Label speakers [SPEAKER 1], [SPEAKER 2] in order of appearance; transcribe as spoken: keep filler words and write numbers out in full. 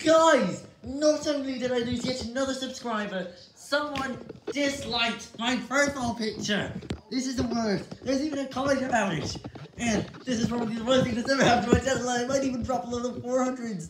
[SPEAKER 1] Guys, not only did I lose yet another subscriber, someone disliked my profile picture. This is the worst. There's even a comment about it. And this is probably the worst thing that's ever happened to my channel. I might even drop below the four hundreds.